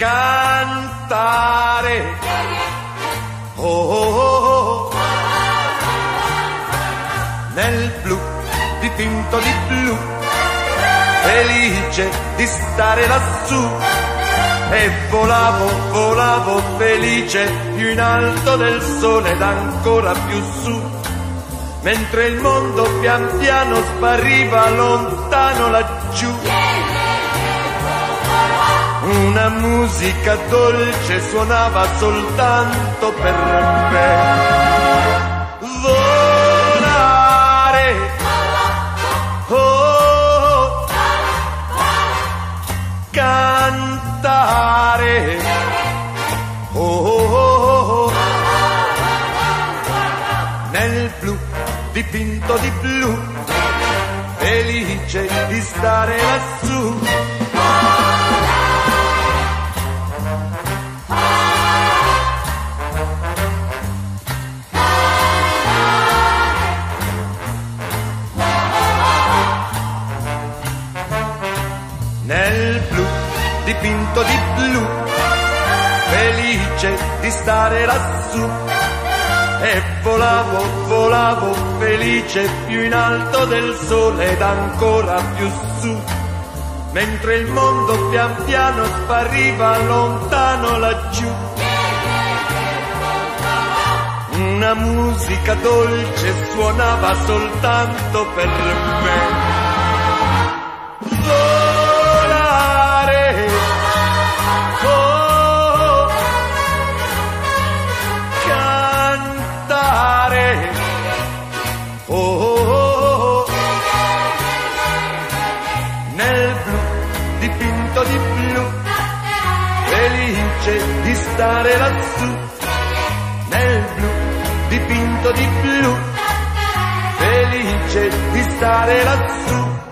cantare. Oh, oh, oh, oh. Nel blu dipinto di blu, felice di stare lassù. E volavo, volavo felice, più in alto del sole ed ancora più su, mentre il mondo pian piano spariva lontano laggiù. Una musica dolce suonava soltanto per me. Volare, oh, cantare, oh, oh, oh. Nel blu dipinto di blu, felice di stare lassù. Nel blu dipinto di blu, felice di stare lassù. E volavo, volavo felice, più in alto del sole ed ancora più su, mentre il mondo pian piano spariva lontano laggiù. Una musica dolce suonava soltanto per me. Volare, oh, cantare, oh, oh, oh. Nel blu dipinto di blu, felice di stare lassù. Nel blu dipinto di blu, felice di stare lassù.